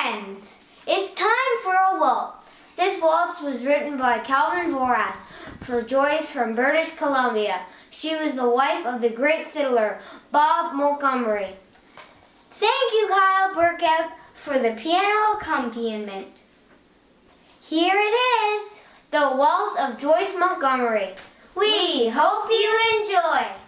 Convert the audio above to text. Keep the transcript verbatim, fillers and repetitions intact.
friends, it's time for a waltz. This waltz was written by Calvin Vollrath for Joyce from British Columbia. She was the wife of the great fiddler, Bob Montgomery. Thank you, Kyle Burghout, for the piano accompaniment. Here it is, the Waltz of Joyce Montgomery. We hope you enjoy.